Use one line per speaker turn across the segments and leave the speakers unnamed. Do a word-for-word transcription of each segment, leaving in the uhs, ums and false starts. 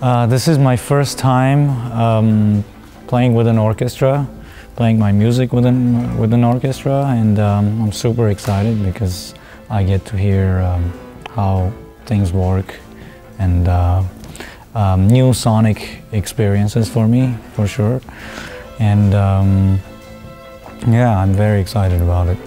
Uh, this is my first time um, playing with an orchestra, playing my music with an, with an orchestra, and um, I'm super excited because I get to hear um, how things work and uh, um, new sonic experiences for me, for sure. And um, yeah, I'm very excited about it.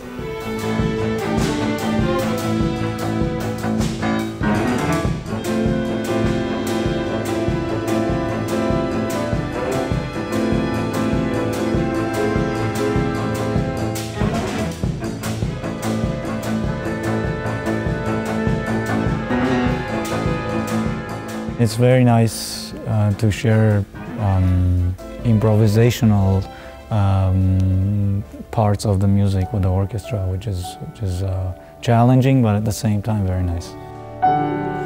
It's very nice uh, to share um, improvisational um, parts of the music with the orchestra, which is, which is uh, challenging, but at the same time very nice.